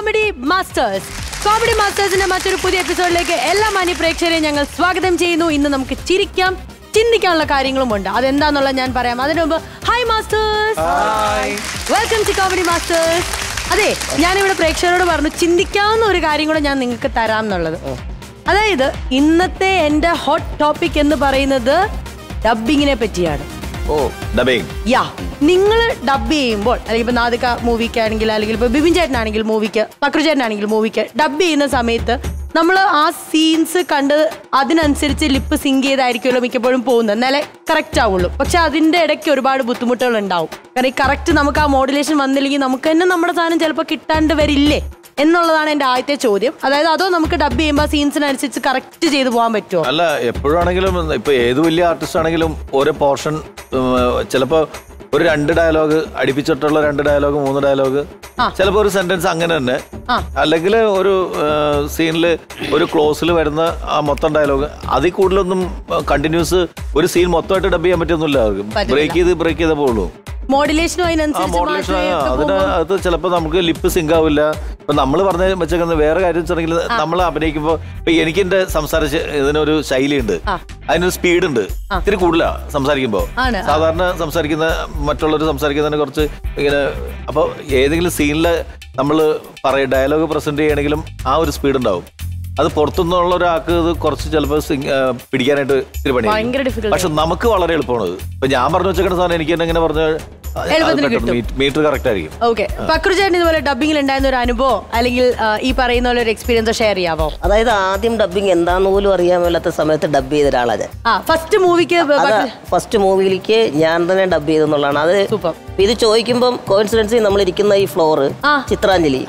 Comedy masters. Comedy മാസ്റ്റേഴ്സിന്റെ മറ്റൊരു പുതിയ എപ്പിസോഡിലേക്ക് എല്ലാ മാന്യ പ്രേക്ഷകരെയും ഞങ്ങൾ സ്വാഗതം ചെയ്യുന്നു. ഇന്ന് നമുക്ക് ചിരിക്കാം, ചിന്തിക്കാനുള്ള കാര്യങ്ങളുമുണ്ട്. അതെന്താന്നുള്ള ഞാൻ പറയാം. അതിനു മുമ്പ് hi masters, welcome to comedy masters. അതെ, ഞാനിവിടെ പ്രേക്ഷകരോട് പറഞ്ഞു ചിന്തിക്കാവുന്ന ഒരു കാര്യം കൂടെ ഞാൻ നിങ്ങൾക്ക് തരാം എന്നുള്ളത്. അതായത് ഇന്നത്തെ എന്റെ ഹോട്ട് ടോപ്പിക് എന്ന് പറയുന്നത് ഡബിങ്ങിനെ പറ്റിയാണ്. യാ, നിങ്ങൾ ഡബ് ചെയ്യുമ്പോൾ, അല്ലെങ്കിൽ ഇപ്പൊ നാദിക മൂവിക്കാണെങ്കിൽ, അല്ലെങ്കിൽ ഇപ്പൊ ബിബിൻ ചേട്ടനാണെങ്കിൽ മൂവിക്ക്, പക്രു ചേട്ടനാണെങ്കിൽ മൂവിക്ക് ഡബ് ചെയ്യുന്ന സമയത്ത് നമ്മൾ ആ സീൻസ് കണ്ട് അതിനനുസരിച്ച് ലിപ്പ് സിങ്ക് ചെയ്തായിരിക്കുമല്ലോ മിക്കപ്പോഴും പോകുന്നത്, എന്നാലേ കറക്റ്റ് ആവുള്ളൂ. പക്ഷെ അതിന്റെ ഇടയ്ക്ക് ഒരുപാട് ബുദ്ധിമുട്ടുകൾ ഉണ്ടാവും. കാരണം ഈ കറക്റ്റ് നമുക്ക് ആ മോഡുലേഷൻ വന്നില്ലെങ്കിൽ നമുക്ക് തന്നെ നമ്മുടെ സാധനം ചിലപ്പോൾ കിട്ടാണ്ട് വരില്ലേ എന്നുള്ളതാണ് എന്റെ ആദ്യത്തെ ചോദ്യം. അതായത് അതോ നമുക്ക് ഡബ് ചെയ്യുമ്പോൾ സീൻസിനനുസരിച്ച് കറക്റ്റ് ചെയ്ത് പോകാൻ പറ്റുമോ? അല്ല, എപ്പോഴാണെങ്കിലും ഇപ്പൊ ഏത് വലിയ ആർട്ടിസ്റ്റ് ആണെങ്കിലും ഓരോ പോർഷൻ ചിലപ്പോ ഒരു 2 ഡയലോഗ് അടുപ്പിച്ചിട്ടുള്ള 2 ഡയലോഗ് 3 ഡയലോഗ്, ചിലപ്പോ ഒരു സെന്റൻസ് അങ്ങനെ തന്നെ, അല്ലെങ്കിൽ ഒരു സീനില് ഒരു ക്ലോസിൽ വരുന്ന ആ മൊത്തം ഡയലോഗ്. അതിൽ കൂടുതലൊന്നും കണ്ടിന്യൂസ് ഒരു സീൻ മൊത്തമായിട്ട് ഡബ് ചെയ്യാൻ പറ്റുന്നില്ല. ബ്രേക്ക് ചെയ്തേ പോകുള്ളൂ. മോഡുലേഷൻ അതിനകത്ത് ചിലപ്പോ നമുക്ക് ലിപ്പ് സിങ്ക് ആവില്ല. ഇപ്പൊ നമ്മൾ പറഞ്ഞ വെച്ചേക്കുന്ന വേറെ കാര്യം വെച്ചിട്ടുണ്ടെങ്കിൽ നമ്മൾ അഭിനയിക്കുമ്പോ ഇപ്പൊ എനിക്ക് എന്റെ ഇതിനൊരു ശൈലിയുണ്ട്, അതിനൊരു സ്പീഡുണ്ട്, ഇത്തിരി കൂടുതലാ സംസാരിക്കുമ്പോ. സാധാരണ സംസാരിക്കുന്ന മറ്റുള്ളവർ സംസാരിക്കുന്നതിനെ കുറച്ച് ഇങ്ങനെ. അപ്പൊ ഏതെങ്കിലും സീനില് നമ്മള് ഡയലോഗ് പ്രസന്റ് ചെയ്യണമെങ്കിലും ആ ഒരു സ്പീഡ് ഉണ്ടാവും. അത് പുറത്തുനിന്നുള്ള ഒരാൾക്ക് ഇത് കുറച്ച് ചിലപ്പോൾ പിടിക്കാനായിട്ട് ഇത്തിരി പണിയാണ്. പക്ഷെ നമുക്ക് വളരെ എളുപ്പമാണ്. ഇപ്പൊ ഞാൻ പറഞ്ഞു വെച്ചേക്കുന്ന സാധനം എനിക്ക് തന്നെ ഇങ്ങനെ പറഞ്ഞ മീറ്റർ കറക്റ്റ് ആയിരിക്കും. ഓക്കെ, പക്രു ചേട്ടൻ ഇതുപോലെ ഡബിങ്ങിൽ ഉണ്ടായിരുന്ന ഒരു അനുഭവം അല്ലെങ്കിൽ ഈ പറയുന്ന പോലെ ഒരു എക്സ്പീരിയൻസ് ഷെയർ ചെയ്യാവോ? അതായത് ആദ്യം ഡബിങ് എന്താന്ന് പോലും അറിയാൻ മേലാത്ത സമയത്ത് ഡബ് ചെയ്ത ഒരാളാണ്. ഫസ്റ്റ് മൂവിയിലേക്ക് ഞാൻ തന്നെ ഡബ് ചെയ്തെന്നുള്ളതാണ്. അത് ഇത് ചോദിക്കുമ്പം കോയിൻസിഡൻസ് നമ്മൾ ഇരിക്കുന്ന ഈ ഫ്ലോർ ചിത്രാഞ്ജലി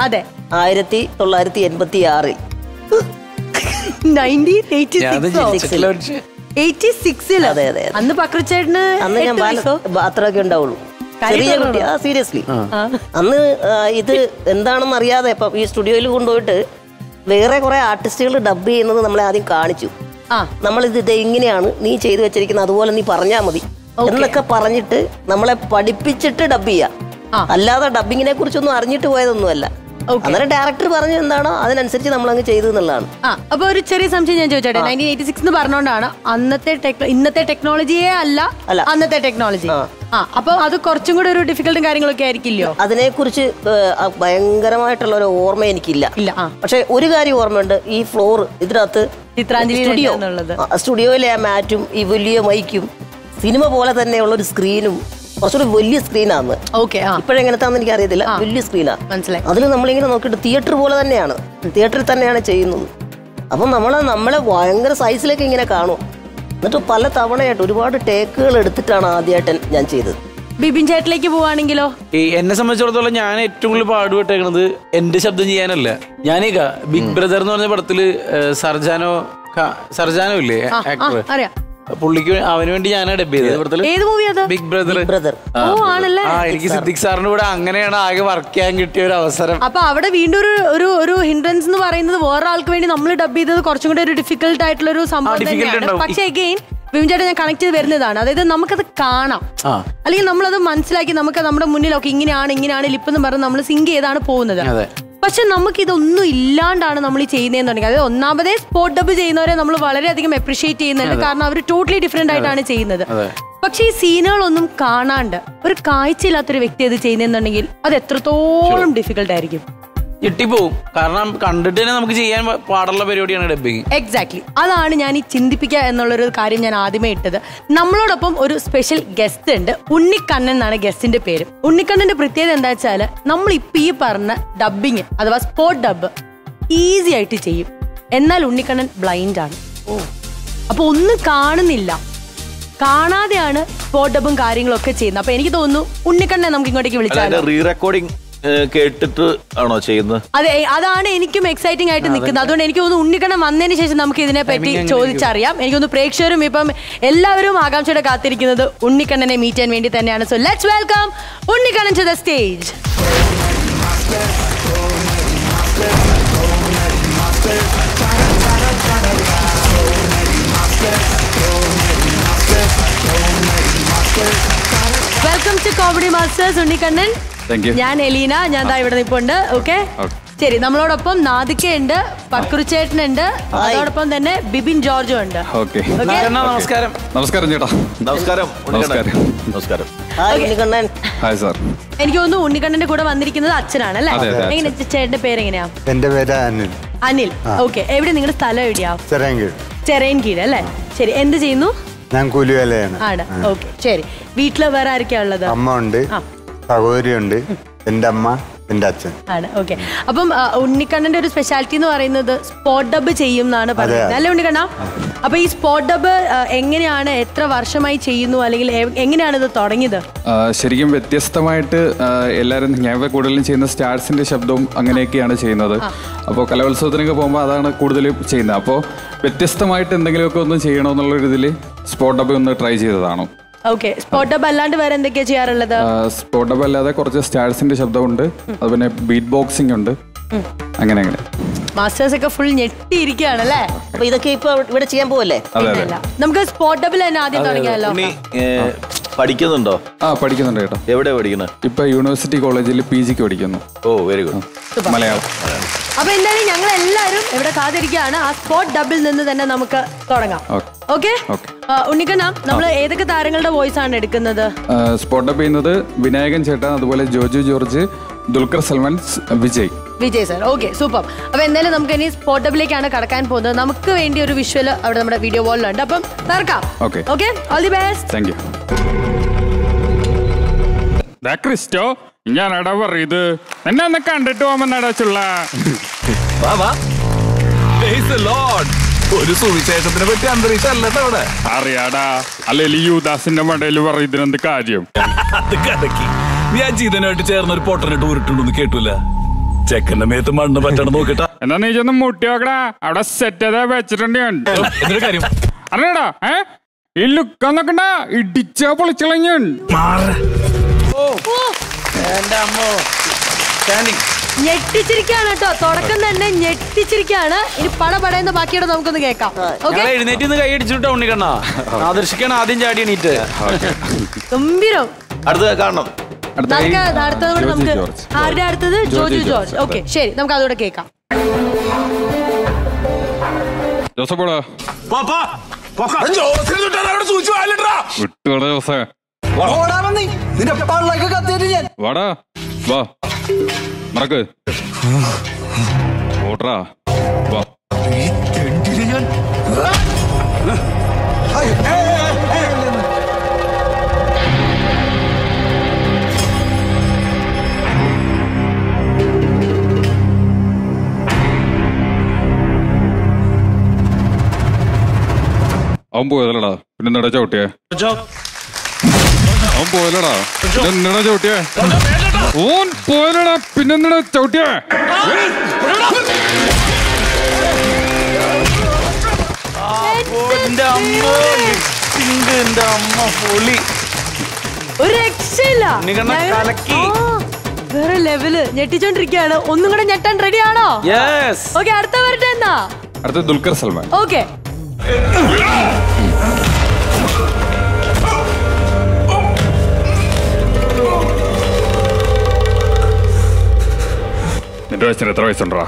1986 അന്ന് പക്രു ചേട്ടന് അന്ന് ഞാൻ അത്രയൊക്കെ ഉണ്ടാവുള്ളൂ, ചെറിയ കുട്ടി. സീരിയസ്ലി അന്ന് ഇത് എന്താണെന്ന് അറിയാതെ ഇപ്പൊ ഈ സ്റ്റുഡിയോയിൽ കൊണ്ടുപോയിട്ട് വേറെ കുറെ ആർട്ടിസ്റ്റുകൾ ഡബ് ചെയ്യുന്നത് നമ്മളെ ആദ്യം കാണിച്ചു. നമ്മളിത് ഇങ്ങനെയാണ് നീ ചെയ്തു വെച്ചിരിക്കുന്നത്, അതുപോലെ നീ പറഞ്ഞാൽ മതി എന്നൊക്കെ പറഞ്ഞിട്ട് നമ്മളെ പഠിപ്പിച്ചിട്ട് ഡബ് ചെയ്യാം. അല്ലാതെ ഡബിങ്ങിനെ കുറിച്ചൊന്നും അറിഞ്ഞിട്ട് പോയതൊന്നുമല്ല. അന്നേരം ഡയറക്ടർ പറഞ്ഞു എന്താണോ അതിനനുസരിച്ച് നമ്മൾ അങ്ങ് ചെയ്തു എന്നുള്ളതാണ്. അപ്പൊ ഒരു ചെറിയ സംശയം ഞാൻ ചോദിച്ചോട്ടെ, 1986 എന്ന് പറഞ്ഞോണ്ടാണ് ഇന്നത്തെ ടെക്നോളജിയെ അല്ല അന്നത്തെ ടെക്നോളജി. അപ്പൊ അത് കുറച്ചും കൂടെ ഒരു ഡിഫിക്കൽട്ടും കാര്യങ്ങളൊക്കെ ആയിരിക്കില്ലോ? അതിനെ കുറിച്ച് ഭയങ്കരമായിട്ടുള്ള ഒരു ഓർമ്മ എനിക്കില്ല. പക്ഷെ ഒരു കാര്യം ഓർമ്മയുണ്ട്, ഈ ഫ്ലോർ ഇതിനകത്ത് സ്റ്റുഡിയോയിലെ ആ മാറ്റും ഈ വലിയ മൈക്കും സിനിമ പോലെ തന്നെയുള്ള ഒരു സ്ക്രീനും, കുറച്ചുകൂടി വലിയ സ്ക്രീനാണ്. ഇപ്പോഴെങ്ങനത്താന്ന് എനിക്ക് അറിയത്തില്ല, വലിയ സ്ക്രീനാണ്. അതിൽ നമ്മളിങ്ങനെ നോക്കിയിട്ട് തിയേറ്റർ പോലെ തന്നെയാണ്, തിയേറ്ററിൽ തന്നെയാണ് ചെയ്യുന്നത്. അപ്പം നമ്മളെ ഭയങ്കര സൈസിലേക്ക് ഇങ്ങനെ കാണും. എന്നിട്ട് പല തവണയായിട്ട് ഒരുപാട് ടേക്കുകൾ എടുത്തിട്ടാണ് ആദ്യമായിട്ട് ഞാൻ ചെയ്തത്. ബിബിൻ ചേട്ടനിലേക്ക് പോവാണെങ്കിലോ? എന്നെ സംബന്ധിച്ചിടത്തോളം ഞാൻ ഏറ്റവും കൂടുതൽ പാടുപെട്ടേക്കണത് എന്റെ ശബ്ദം ചെയ്യാനല്ല. ഞാനീ ബിഗ് ബ്രദർ എന്ന് പറഞ്ഞ പടത്തില് സർജാനോ ഇല്ലേ ആക്ടർ, പുള്ളിക്ക് അവന് വേണ്ടി ഞാനാ ഡബ് ചെയ്തത്. Big brother. എനിക്ക് സിദ്ദിഖ് സാറിന്റെ കൂടെ അങ്ങനെയാണ് ആകെ വർക്ക് ചെയ്യാൻ കിട്ടിയ ഒരു അവസരം. അപ്പൊ അവിടെ വീണ്ടും ഒരു ഹിൻഡ്രൻസ് എന്ന് പറയുന്നത് വേറെ ആൾക്ക് വേണ്ടി നമ്മൾ ഡബ് ചെയ്തത് കുറച്ചും കൂടെ ഒരു ഡിഫിക്കൽട്ട് ആയിട്ടുള്ള ഒരു സംഭവം തന്നെയാണ്. പക്ഷെ അഗെയിൻ വിമിൻചേട്ടൻ ഞാൻ കണക്ട് ചെയ്ത് വരുന്നതാണ്. അതായത് നമുക്കത് കാണാം, അല്ലെങ്കിൽ നമ്മളത് മനസ്സിലാക്കി നമുക്ക് നമ്മുടെ മുന്നിലൊക്കെ ഇങ്ങനെയാണ് ലിപ്പ് എന്ന് പറഞ്ഞ് നമ്മൾ സിങ്ക് ചെയ്താണ് പോകുന്നത്. പക്ഷെ നമുക്ക് ഇതൊന്നും ഇല്ലാണ്ടാണ് നമ്മൾ ഈ ചെയ്യുന്നതെന്നുണ്ടെങ്കിൽ, അതായത് ഒന്നാമതേ സ്പോട്ട് ഡബ് ചെയ്യുന്നവരെ നമ്മൾ വളരെയധികം അപ്രീഷിയേറ്റ് ചെയ്യുന്നുണ്ട്. കാരണം അവർ ടോട്ടലി ഡിഫറെന്റ് ആയിട്ടാണ് ചെയ്യുന്നത്. പക്ഷെ ഈ സീനുകളൊന്നും കാണാണ്ട് ഒരു കാഴ്ചയില്ലാത്തൊരു വ്യക്തി അത് ചെയ്യുന്നെന്നുണ്ടെങ്കിൽ അത് എത്രത്തോളം ഡിഫിക്കൽട്ട് ആയിരിക്കും. ഞെട്ടിപ്പോവും. കാരണം കണ്ടിട്ട് തന്നെ നമുക്ക് ചെയ്യാൻ പാടുള്ള പരിപാടിയാണ് ഡബിങ്. എക്സാക്ട്ലി, അതാണ് ഞാൻ ഈ ചിന്തിപ്പിക്കുക എന്നുള്ളൊരു കാര്യം ഞാൻ ആദ്യമേ ഇട്ടത്. നമ്മളോടൊപ്പം ഒരു സ്പെഷ്യൽ ഗസ്റ്റ് ഉണ്ട്, ഉണ്ണിക്കണ്ണൻ എന്നാണ് ഗസ്റ്റിന്റെ പേര്. ഉണ്ണിക്കണ്ണന്റെ പ്രത്യേകത എന്താ വെച്ചാൽ നമ്മൾ ഇപ്പൊ ഈ പറഞ്ഞ ഡബിങ് അഥവാ സ്പോട്ട് ഡബ് ഈസി ആയിട്ട് ചെയ്യും. എന്നാൽ ഉണ്ണിക്കണ്ണൻ ബ്ലൈൻഡ് ആണ്. അപ്പൊ ഒന്നും കാണുന്നില്ല, കാണാതെയാണ് സ്പോട്ട് ഡബും കാര്യങ്ങളൊക്കെ ചെയ്യുന്നത്. അപ്പൊ എനിക്ക് തോന്നുന്നു ഉണ്ണിക്കണ്ണനെ നമുക്ക് ഇങ്ങോട്ടേക്ക് വിളിച്ചാൽ റീ റെക്കോർഡിംഗ് കേട്ടിട്ട് ആണോ ചെയ്യുന്നത്? അതെ, അതാണ് എനിക്കും എക്സൈറ്റിംഗ് ആയിട്ട് നിൽക്കുന്നത്. അതുകൊണ്ട് എനിക്ക് തോന്നുന്നു ഉണ്ണിക്കണ്ണൻ വന്നതിന് ശേഷം നമുക്ക് ഇതിനെ പറ്റി ചോദിച്ചറിയാം. എനിക്ക് തോന്നുന്നു പ്രേക്ഷകരും ഇപ്പം എല്ലാവരും ആകാംക്ഷയോടെ കാത്തിരിക്കുന്നത് ഉണ്ണിക്കണ്ണനെ മീറ്റ് ചെയ്യാൻ വേണ്ടി തന്നെയാണ്. So let's welcome Unnikannan to the stage. Welcome to comedy masters Unnikannan. ഞാൻ എലീന, ഞാൻ ഇവിടെ നിൽപ്പുണ്ട്. ഓക്കെ, ശരി, നമ്മളോടൊപ്പം നാദിക്കയുണ്ട്, പക്രുച്ചേട്ടനുണ്ട്, അതോടൊപ്പം തന്നെ ബിബിൻ ജോർജും ഉണ്ട്. നമസ്കാരം. നമസ്കാരം ചേട്ടാ. നമസ്കാരം. നമസ്കാരം. Hi sir. എനിക്ക് തോന്നുന്നു ഉണ്ണിക്കണ്ണന്റെ കൂടെ വന്നിരിക്കുന്നത് അച്ഛനാണ് അല്ലേ? എങ്ങനെ ചേട്ടന്റെ പേര് എങ്ങനെയാ? എന്റെ പേര് അനിൽ. അനിൽ. ഓക്കെ. എവിടെ നിങ്ങളുടെ സ്ഥലം എവിടെയാ? ചെറയൻകീഴ് അല്ലേ? ശരി. എന്ത് ചെയ്യുന്നു? ഞാൻ കൂലിവേലയാണ്. ആണ്. ഓക്കെ. ശരി. വീട്ടില് വേറെ ആരൊക്കെയാ ഉള്ളത്? അമ്മ ഉണ്ട്, സഹോദരി ഉണ്ട്, എന്റെ അമ്മ, എന്റെ അച്ഛൻ ആണ്. ഓക്കെ. അപ്പം ഉണ്ണിക്കണ്ണന്റെ ഒരു സ്പെഷ്യാലിറ്റി എന്ന് പറയുന്നത് സ്പോട്ട് ഡബ് ചെയ്യും എന്നാണ് പറയുന്നത് അല്ലേ ഉണ്ണിക്കണ്ണ? അപ്പൊ ഈ സ്പോട്ട് ഡബ് എങ്ങനെയാണ്, എത്ര വർഷമായി ചെയ്യുന്നു, അല്ലെങ്കിൽ എങ്ങനെയാണ് ഇത് തുടങ്ങിയത്? ശരിക്കും വ്യത്യസ്തമായിട്ട് എല്ലാവരും ഞാൻ കൂടുതലും ചെയ്യുന്ന സ്റ്റാർസിന്റെ ശബ്ദവും അങ്ങനെയൊക്കെയാണ് ചെയ്യുന്നത്. അപ്പോൾ കലോത്സവത്തിനൊക്കെ പോകുമ്പോൾ അതാണ് കൂടുതലും ചെയ്യുന്നത്. അപ്പോൾ വ്യത്യസ്തമായിട്ട് എന്തെങ്കിലുമൊക്കെ ഒന്ന് ചെയ്യണമെന്നുള്ള ഇതിൽ സ്പോട്ട് ഡബ് ഒന്ന് ട്രൈ ചെയ്തതാണ്. ഓക്കെ. സ്പോട്ട് ഡബ് അല്ലാണ്ട് വേറെ എന്തൊക്കെയാ ചെയ്യാറുള്ളത്? സ്പോട്ട് ഡബ് അല്ലാതെ കുറച്ച് സ്റ്റാർസിന്റെ ശബ്ദമുണ്ട്, അതുപോലെ ബീറ്റ് ബോക്സിംഗ് ഉണ്ട്, അങ്ങനെ അങ്ങനെ. മാസ്റ്റേഴ്സ് ഒക്കെ ഫുൾ ഞെട്ടിയിരിക്കുകയാണല്ലേ? അപ്പൊ ഇതൊക്കെ ഇപ്പൊ ഇവിടെ ചെയ്യാൻ പോവല്ലേ? നമുക്ക് സ്പോട്ട് ഡബിൽ തന്നെ ആദ്യം തുടങ്ങിയാലോ? പഠിക്കുന്നുണ്ടോ? പഠിക്കുന്നുണ്ട് ചേട്ടാ. എവിടെ പഠിക്കുന്നത്? ഇപ്പൊ യൂണിവേഴ്സിറ്റി കോളേജിൽ PG പഠിക്കുന്നു. Oh, very good. മലയാളം. അപ്പൊ എന്തായാലും ഞങ്ങൾ എല്ലാവരും ഇവിടെ കാത്തിരിക്കുകയാണ്. ആ സ്പോട്ട് ഡബിൽ നിന്ന് തന്നെ നമുക്ക് തുടങ്ങാം. ഓക്കെ. ഉണ്ണിക്കണ്ണ, നമ്മൾ ഏതൊക്കെ താരങ്ങളുടെ വോയിസ് ആണ് എടുക്കുന്നത്? സ്പോട്ട് ഡബ് ചെയ്യുന്നത് വിനായകൻ ചേട്ടൻ, അതുപോലെ Joju George, Dulquer Salmaan, Vijay sir. Okay, super. അപ്പൊ എന്തായാലും നമുക്ക് ഇനി സ്പോട്ട് ഡബിലേക്കാണ് കടക്കാൻ പോകുന്നത്. നമുക്ക് വേണ്ടി ഒരു വിഷ്വൽ അവിടെ നമ്മുടെ വീഡിയോ വാളിലുണ്ട്. അപ്പം തർക്കാം. Okay. All the best. Thank you. Christo, ഞാനടാ പറയത് എന്നെ ഒന്ന് കണ്ടിട്ട് പോകുമെന്നടാ ചുള്ള. ഒരു സുവിശേഷത്തിനെ പറ്റി അന്തരീക്ഷം അല്ലട്ടോ അവിടെ. അറിയാടാ, അല്ലെങ്കിൽ യൂദാസിന്റെ മടയിൽ പറയുന്നതിനെന്ത് കാര്യം? അത് കലക്കി. ഞാൻ ജീതനായിട്ട് ചേർന്ന ഒരു പൊട്ടനിട്ട് ഉരുട്ടുണ്ടെന്ന് കേട്ടില്ല. ചെക്കന്റെ മേത്ത് മണ്ണ് പറ്റണം നോക്കിട്ടാ. എന്നാ നീ ചെന്ന് മുട്ടി നോക്കടാ, അവിടെ സെറ്റ് വെച്ചിട്ടുണ്ട് ഞാൻ. എന്തൊരു കാര്യം അറിയടാ? ഈ ലുക്ക നോക്കണ്ട, ഇടിച്ചാ പൊളിച്ചളഞ്ഞൻ. ഞെട്ടിച്ചിരിക്കാണ് കേട്ടോ, തുടക്കം തന്നെ ഞെട്ടിച്ചിരിക്കാണ്. ഇനി പടപടയെന്ന് ബാക്കിയുടെ നമുക്കൊന്ന് കേൾക്കാം. എഴുന്നേറ്റ് കൈ അടിച്ചിട്ടോ ഉണ്ണിക്കണ്ണ. ആദർശിക്കാണ് ആദ്യം ചാടി എണീറ്റ്. ഗംഭീരം. അടുത്ത കാണണം. അടുത്തത് നമുക്ക് ആരുടെ അടുത്തത്? ജോജു ജോർജ്. ഓക്കെ, ശരി, നമുക്ക് അതോടെ കേൾക്കാം. വാടാ, വാ മറക്ക് ഓട്രാ, വാ. അവൻ പോയതല്ലടാ, പിന്നെന്താ ചവിട്ടിയേ? അവൻ പോയല്ലടാ, പിന്നെന്താ ചവിട്ടിയേ? ഓൻ പോയല്ലടാ, പിന്നെന്താ ചവിട്ടിയേ? ഒരു രക്ഷയില്ല. വേറെ ലെവല് ഞെട്ടിച്ചോണ്ടിരിക്കുകയാണ്. ഒന്നും കൂടെ ഞെട്ടാൻ റെഡി ആണോ? ഓക്കെ, അടുത്ത വരട്ടെ. എന്നാ അടുത്ത ദുൽഖർ സൽമാൻ. ഓക്കെ. നിന്റെ വയസ്സിന് എത്ര വയസ്സുണ്ടാ?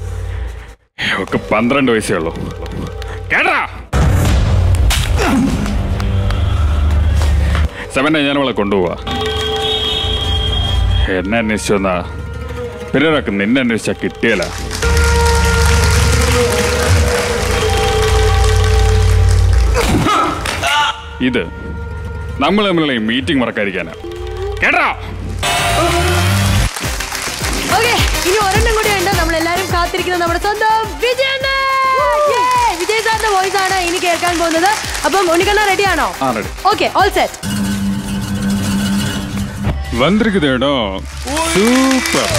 12 വയസ്സേ ഉള്ളൂ. കേട്ടാ 7 ഞാൻ അവളെ കൊണ്ടുപോവാ. എന്നെ അന്വേഷിച്ചു വന്നാ പിന്നെ നിന്നെ അന്വേഷിച്ചാ കിട്ടിയല്ല. ഇത് നമ്മൾ തമ്മിലുള്ള ഈ മീറ്റിംഗ് മറക്കാതിരിക്കാനാ. കേട്ടാ? ഓക്കെ, ഇനി ഒരെണ്ണം കൂടി ഉണ്ട്. നമ്മളെല്ലാരും കാത്തിരിക്കുന്നത് നമ്മുടെ സ്വന്തം വിജയണ്ണ. വിജയ് സാറിന്റെ വോയിസ് ആണ് ഇനി കേൾക്കാൻ പോകുന്നത്. അപ്പം ഉണ്ണിക്കണ്ണ റെഡി ആണോ? Okay, all set. വന്നിരിക്കുന്നേടോ സൂപ്പർ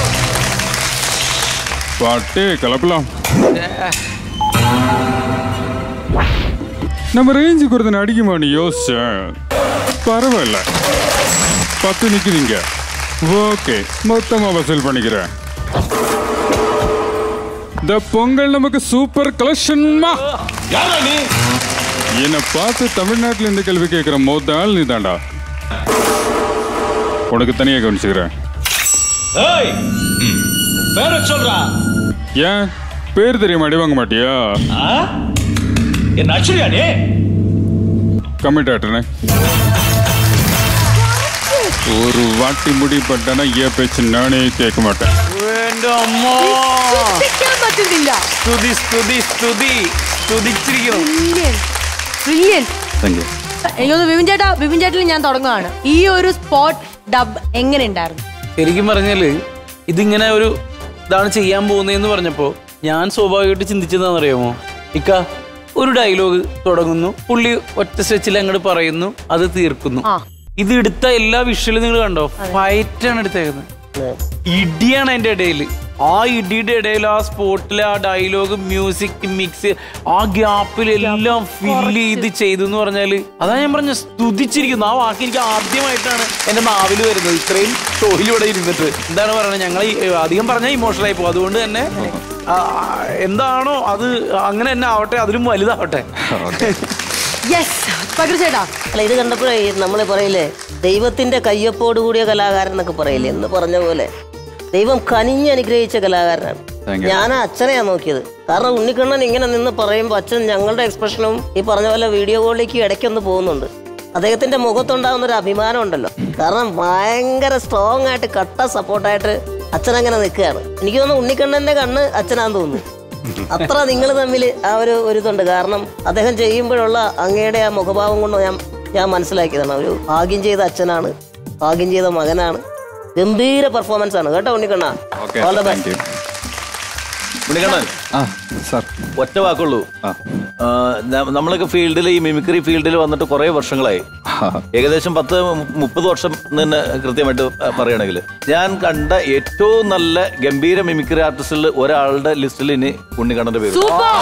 பாட்டே கலப்பலாம். நம்ம ரேஞ்சுக்கு ஒருத்தனை அடிக்குமான்னு யோசிச்சேன். பரவாயில்ல, 10 நிற்குதுங்க. ஓகே, மொத்தமாக வசூல் பண்ணிக்கிறேன். இந்த பொங்கல் நமக்கு சூப்பர் கலெக்ஷன்மா. என்னை பார்த்து தமிழ்நாட்டில் இந்த கேள்வி கேட்குற முதல் நீ தாண்டா. உனக்கு தனியாக கவனிச்சுக்கிறேன். பேரை சொல்றா. ஏன் பேர் தெரியாம அடி வாங்க மாட்டியா? என்ன அச்சுரியா நீ? கமிட் ஆட்டனே. ஒரு வாட்டி முடி பட்டனா ஏன் பேச்சு நானே கேட்க மாட்டேன். എനിക്കൊന്ന് വിപിൻ ചേട്ടൻ ഞാൻ തുടങ്ങുകയാണ്. ഈ ഒരു സ്പോട്ട് ഡബ് എങ്ങനെ ഉണ്ടായിരുന്നു? ശരിക്കും പറഞ്ഞാല് ഇതിങ്ങനെ ഒരു ഇതാണ് ചെയ്യാൻ പോകുന്നതെന്ന് പറഞ്ഞപ്പോ ഞാൻ സ്വാഭാവികമായിട്ട് ചിന്തിച്ചതാണെന്നറിയാമോ? ഇക്ക ഒരു ഡയലോഗ് തുടങ്ങുന്നു, പുള്ളി ഒറ്റ സ്ട്രെച്ചിൽ അങ്ങോട്ട് പറയുന്നു, അത് തീർക്കുന്നു. ഇത് എടുത്ത എല്ലാ വിഷ്വലും നിങ്ങൾ കണ്ടോ? ഫൈറ്റാണ് എടുത്തേക്കുന്നത്. ഇടിയാണ് അതിന്റെ ഇടയിൽ. ആ ഇടിയുടെ ഇടയിൽ ആ സ്പോട്ടിലെ ആ ഡയലോഗ്, മ്യൂസിക് മിക്സ്, ആ ഗ്യാപ്പിലെല്ലാം ഫില്ല് ചെയ്തു എന്ന് പറഞ്ഞാല് അതാ ഞാൻ പറഞ്ഞ സ്തുതിച്ചിരിക്കുന്നു. ആ വാക്ക് എനിക്ക് ആദ്യമായിട്ടാണ് എന്റെ നാവിൽ വരുന്നത്. ഇത്രയും ഷോയിലൂടെ ഇരുന്നിട്ട് എന്താണ് പറയുന്നത്, ഞങ്ങൾ അധികം പറഞ്ഞാൽ ഇമോഷണൽ ആയി പോകും. അതുകൊണ്ട് തന്നെ എന്താണോ അത് അങ്ങനെ തന്നെ ആവട്ടെ, അതിലും വലുതാവട്ടെ. അല്ല, ഇത് കണ്ടപ്പോഴേ നമ്മള് പറയില്ലേ ദൈവത്തിന്റെ കയ്യൊപ്പോട് കൂടിയ കലാകാരൻ എന്നൊക്കെ പറയില്ലേ, എന്ന് പറഞ്ഞ പോലെ ദൈവം കനിഞ്ഞ് അനുഗ്രഹിച്ച കലാകാരനാണ്. ഞാൻ അച്ഛനെയാ നോക്കിയത്. കാരണം ഉണ്ണിക്കണ്ണൻ ഇങ്ങനെ നിന്ന് പറയുമ്പോൾ അച്ഛൻ ഞങ്ങളുടെ എക്സ്പ്രഷനും ഈ പറഞ്ഞ പോലെ വീഡിയോ കോളിലേക്ക് ഇടയ്ക്കൊന്ന് പോകുന്നുണ്ട്. അദ്ദേഹത്തിന്റെ മുഖത്തുണ്ടാകുന്ന ഒരു അഭിമാനം ഉണ്ടല്ലോ. കാരണം ഭയങ്കര സ്ട്രോങ് ആയിട്ട് കട്ട സപ്പോർട്ടായിട്ട് അച്ഛൻ അങ്ങനെ നിൽക്കുകയാണ്. എനിക്ക് തോന്നുന്നു ഉണ്ണിക്കണ്ണന്റെ കണ്ണ് അച്ഛനാന്ന് തോന്നുന്നു. അത്ര നിങ്ങൾ തമ്മിൽ ആ ഒരു ഇതുണ്ട്. കാരണം അദ്ദേഹം ചെയ്യുമ്പോഴുള്ള അങ്ങയുടെ ആ മുഖഭാവം കൊണ്ട് ഞാൻ മനസ്സിലാക്കിയതാണ്. ഒരു ഭാഗ്യം ചെയ്ത അച്ഛനാണ്, ഭാഗ്യം ചെയ്ത മകനാണ്. ഗംഭീര പെർഫോമൻസ് ആണ് കേട്ടോ ഉണ്ണിക്കണ്ണ. ഉണ്ണിക്കണ്ണൻ ഒറ്റ വാക്കുള്ളൂ. നമ്മളൊക്കെ ഫീൽഡിൽ, ഈ മിമിക്രി ഫീൽഡിൽ വന്നിട്ട് കുറെ വർഷങ്ങളായി. ഏകദേശം 10-30 വർഷം തന്നെ കൃത്യമായിട്ട് പറയുകയാണെങ്കിൽ ഞാൻ കണ്ട ഏറ്റവും നല്ല ഗംഭീര മിമിക്രി ആർട്ടിസ്റ്റിൽ ഒരാളുടെ ലിസ്റ്റിൽ ഇനി ഉണ്ണിക്കണ്ണന്റെ പേര്.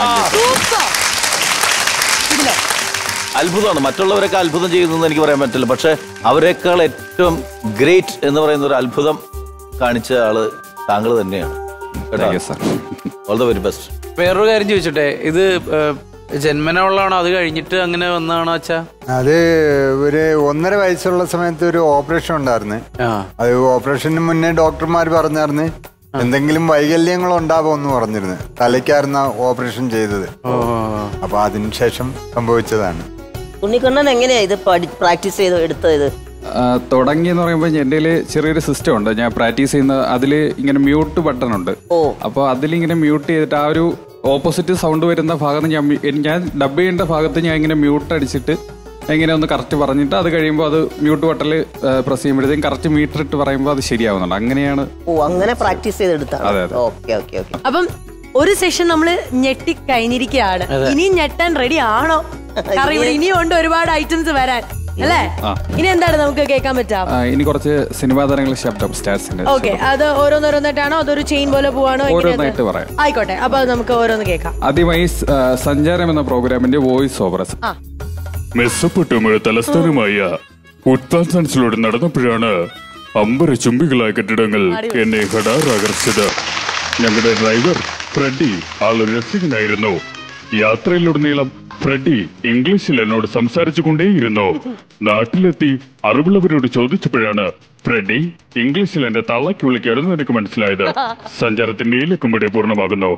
അത്ഭുതമാണ്. മറ്റുള്ളവരൊക്കെ അത്ഭുതം ചെയ്യുന്നതെന്ന് എനിക്ക് പറയാൻ പറ്റില്ല. പക്ഷെ അവരെക്കാൾ ഏറ്റവും ഗ്രേറ്റ് എന്ന് പറയുന്ന ഒരു അത്ഭുതം കാണിച്ച ആള് താങ്കൾ തന്നെയാണ്. All the very best. വേറൊരു കാര്യം ചോദിച്ചോട്ടെ, ഇത് ജന്മന ഉള്ളതാണോ അത് കഴിഞ്ഞിട്ട് അങ്ങനെ വന്നതാണോ അച്ഛാ? അത് ഒരു 1.5 വയസ്സുള്ള സമയത്ത് ഒരു ഓപ്പറേഷൻ ഉണ്ടായിരുന്നു. അത് ഓപ്പറേഷന് മുന്നേ ഡോക്ടർമാർ പറഞ്ഞായിരുന്നു എന്തെങ്കിലും വൈകല്യങ്ങൾ ഉണ്ടാവുമെന്ന് പറഞ്ഞിരുന്നു. തലയ്ക്കായിരുന്നു ഓപ്പറേഷൻ ചെയ്തത്. അപ്പൊ അതിനുശേഷം സംഭവിച്ചതാണ്. ഉണ്ണിക്കണ്ണൻ എങ്ങനെയാ ഇത് പ്രാക്ടീസ് ചെയ്ത് എടുത്തത്? തുടങ്ങിയെന്ന് പറയുമ്പോൾ എൻ്റെ ചെറിയൊരു സിസ്റ്റം ഉണ്ട്. ഞാൻ പ്രാക്ടീസ് ചെയ്യുന്ന അതിൽ ഇങ്ങനെ മ്യൂട്ട് ബട്ടൺ ഉണ്ട്. അപ്പോൾ അതിലിങ്ങനെ മ്യൂട്ട് ചെയ്തിട്ട് ആ ഒരു ഓപ്പോസിറ്റ് സൗണ്ട് വരുന്ന ഭാഗത്ത് ഞാൻ ഡബ് ചെയ്യേണ്ട ഭാഗത്ത് ഞാൻ ഇങ്ങനെ മ്യൂട്ട് അടിച്ചിട്ട് എങ്ങനെ ഒന്ന് കറക്റ്റ് പറഞ്ഞിട്ട് അത് കഴിയുമ്പോൾ അത് മ്യൂട്ട് ബട്ടണിൽ പ്രസ് ചെയ്യുമ്പോഴത്തേക്കും കറക്റ്റ് മീറ്റർ ഇട്ട് പറയുമ്പോൾ അത് ശരിയാവുന്നുണ്ട്. അങ്ങനെയാണ്. അങ്ങനെ പ്രാക്ടീസ് ചെയ്തെടുത്താണ്. അപ്പം ഒരു സെഷൻ നമ്മള് ഞെട്ടി കഴിഞ്ഞിരിക്കുകയാണ്. ഇനിയും ഞെട്ടാൻ റെഡി ആണോ? കാരണം ഇവിടെ ഇനിയും ഉണ്ട് ഒരുപാട് ഐറ്റംസ് വരാൻ അല്ലേ? ഇനി എന്താണ് നമുക്ക് കേൾക്കാൻ പറ്റാ? ഇനി കുറച്ച് സിനിമാ താരങ്ങളുടെ ശബ്ദം സ്റ്റാർസിന്റെ. ഓക്കെ, അത് ഓരോന്നോരോന്നിട്ടാണോ അതൊരു ചെയിൻ പോലെ പോവാണോ? ഓരോന്നായിട്ട് പറയാം. ആയിക്കോട്ടെ, അപ്പൊ നമുക്ക് ഓരോന്ന് കേൾക്കാം. ആദ്യമായി സഞ്ചാരം എന്ന പ്രോഗ്രാമിന്റെ വോയിസ് ഓവർ. മെസ്സപ്പൊട്ടേമിയ തലസ്ഥാനമായ ഉത്പാൻസിലൂടെ നടന്നപ്പോഴാണ് അമ്പര ചുംബികളായ കെട്ടിടങ്ങൾ എന്നെ ഹഠാറാകർഷിച്ചത്. ഞങ്ങളുടെ ഡ്രൈവർ ഫ്രെഡി ആളൊരു രസികനായിരുന്നു. യാത്രയിലുടനീളം ഫ്രെഡി ഇംഗ്ലീഷിൽ എന്നോട് സംസാരിച്ചു കൊണ്ടേയിരുന്നു. നാട്ടിലെത്തി അറിവുള്ളവരോട് ചോദിച്ചപ്പോഴാണ് ഫ്രെഡി ഇംഗ്ലീഷിൽ എന്റെ തള്ളക്ക് വിളിക്കായിരുന്നു എനിക്ക് മനസ്സിലായത്. സഞ്ചാരത്തിന്റെ ഇലക്കുമ്പടി പൂർണ്ണമാകുന്നു.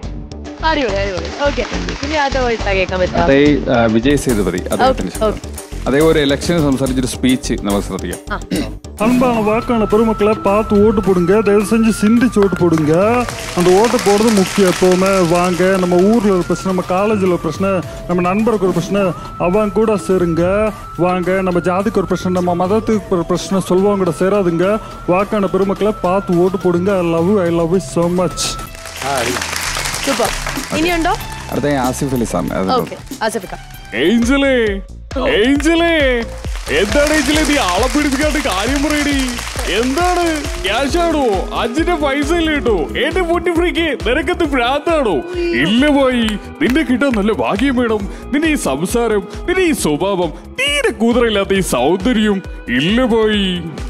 അതേ വിജയ് സേതുപതി അതേ ഒരു ഇലക്ഷന് സംസാരിച്ചൊരു സ്പീച്ച് നമുക്ക് ശ്രദ്ധിക്കാം. அன்பான வாக்கான பெருமக்களை பார்த்து ஓட்டு போடுங்க. தயவு செஞ்சு சிந்திச்சு ஓட்டு போடுங்க. அந்த ஓட்டு போடுறது முக்கியம். எப்போவுமே வாங்க, நம்ம ஊரில் ஒரு பிரச்சனை, நம்ம காலேஜில் ஒரு பிரச்சனை, நம்ம நண்பருக்கு ஒரு பிரச்சனை, அவங்க கூட சேருங்க. வாங்க, நம்ம ஜாதிக்கு ஒரு பிரச்சனை, நம்ம மதத்துக்கு ஒரு பிரச்சனை சொல்லுவாங்க கூட சேராதுங்க. வாக்கான பெருமக்களை பார்த்து ஓட்டு போடுங்க. I love you so much. ഇനിയുണ്ടോ? അടുത്ത ആസിഫ് അലി സാർ. ഏഞ്ചലേ എന്താണ് ഏഞ്ചലേ നീ ആളെ പിടിപ്പിക്കാണ്ട് കാര്യം പറയടി. എന്താണ് ക്യാഷ് ആണോ? 5ന്റെ പൈസ ഇല്ല കേട്ടോ. എന്റെ പൊട്ടി ഫ്രീക്ക് നിനക്കത്ത് ഭ്രാന്താണോ? ഇല്ല പോയി, നിന്റെ കിട്ടാൻ നല്ല ഭാഗ്യം വേണം. നിന്റെ ഈ സംസാരം, നിന്റെ ഈ സ്വഭാവം, തീരെ കൂതറില്ലാത്ത ഈ സൗന്ദര്യം ഇല്ല പോയി.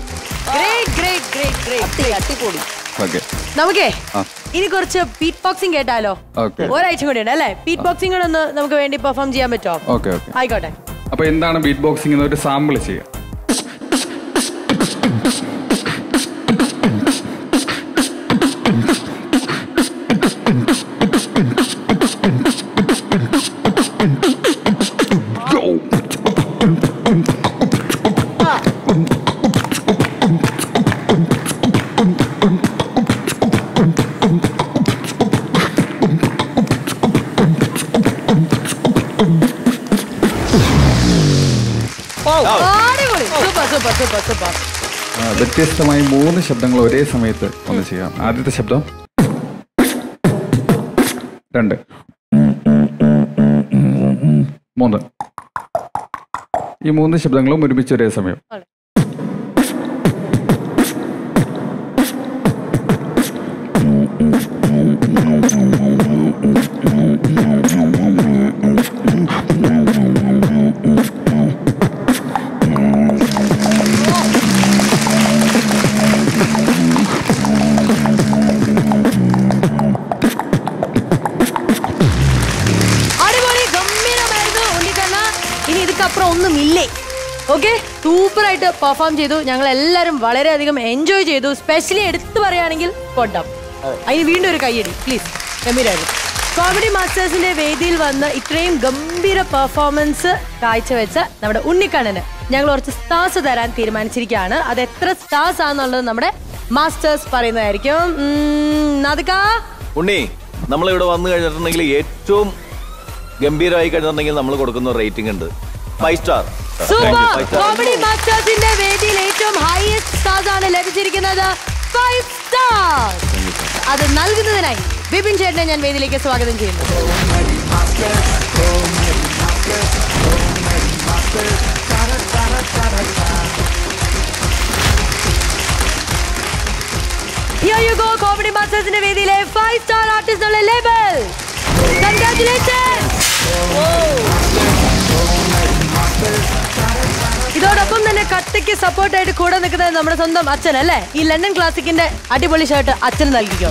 നമുക്കേ ഇനി കുറച്ച് ബീറ്റ് ബോക്സിംഗ് കേട്ടാലോ? ഒരാഴ്ച കൂടി ഉണ്ട് അല്ലേ? ബീറ്റ് ബോക്സിംഗ് ഒന്ന് നമുക്ക് വേണ്ടി പെർഫോം ചെയ്യാൻ പറ്റുമോ? ആയിക്കോട്ടെ. അപ്പൊ എന്താണ് ബീറ്റ് ബോക്സിംഗ് എന്നൊരു സാമ്പിൾ ചെയ്യാം. വ്യത്യസ്തമായി 3 ശബ്ദങ്ങൾ ഒരേ സമയത്ത് ഒന്ന് ചെയ്യാം. ആദ്യത്തെ ശബ്ദം 2, 3. ഈ 3 ശബ്ദങ്ങളും ഒരുമിച്ച് ഒരേ സമയം. ഒന്നുമില്ലേ. ഓക്കെ, സൂപ്പറായിട്ട് പെർഫോം ചെയ്തു. ഞങ്ങൾ എല്ലാവരും വളരെയധികം എൻജോയ് ചെയ്തു. സ്പെഷ്യലി എടുത്തു പറയുകയാണെങ്കിൽ കൊണ്ടം. അതിന് വീണ്ടും ഒരു കയ്യടി പ്ലീസ്. ഗംഭീരായിരുന്നു. കോമഡി മാസ്റ്റേഴ്സിന്റെ വേദിയിൽ വന്ന് ഇത്രയും ഗംഭീര പെർഫോമൻസ് കാഴ്ചവെച്ച നമ്മുടെ ഉണ്ണിക്കണ്ണന് ഞങ്ങൾ കുറച്ച് സ്റ്റാർസ് തരാൻ തീരുമാനിച്ചിരിക്കുകയാണ്. അത് എത്ര സ്റ്റാർസ് ആണെന്നുള്ളത് നമ്മുടെ മാസ്റ്റേഴ്സ് പറയുന്നതായിരിക്കും. ഉണ്ണി, നമ്മളിവിടെ വന്നു കഴിഞ്ഞിട്ടുണ്ടെങ്കിൽ ഏറ്റവും ഗംഭീരമായി കഴിഞ്ഞിട്ടുണ്ടെങ്കിൽ നമ്മൾ കൊടുക്കുന്ന റേറ്റിംഗ് ഉണ്ട് 5 സ്റ്റാർ. സൂപ്പർ. കോമഡി മാസ്റ്റേഴ്സിന്റെ വേദിയിൽ ഏറ്റവും ഹൈയസ്റ്റ് സ്റ്റാർസ് ആണ് ലഭിച്ചിരിക്കുന്നത് 5 സ്റ്റാർ. അത് നൽകുന്നതിനായി വിപിൻ ചേട്ടനെ ഞാൻ വേദിയിലേക്ക് സ്വാഗതം ചെയ്യുന്നു. Here you go, കോമഡി മാസ്റ്റേഴ്സിന്റെ വേദിയിലെ 5 സ്റ്റാർ ആർട്ടിസ്റ്റുകളുടെ ലേബൽ. Congratulations. ഇതോടൊപ്പം തന്നെ കട്ടയ്ക്ക് സപ്പോർട്ടായിട്ട് കൂടെ നിൽക്കുന്നത് നമ്മുടെ സ്വന്തം അച്ഛൻ അല്ലേ? ഈ ലണ്ടൻ ക്ലാസിക്കിന്റെ അടിപൊളി ഷർട്ട് അച്ഛൻ നൽകിക്കോ.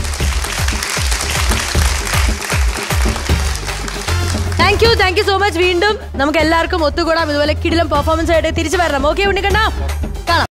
Thank you so much. വീണ്ടും നമുക്ക് എല്ലാവർക്കും ഒത്തുകൂടാം. ഇതുപോലെ കിടിലം പെർഫോമൻസ് ആയിട്ട് തിരിച്ചു വരണം. ഓക്കെ ഉണ്ണിക്കണ്ണ.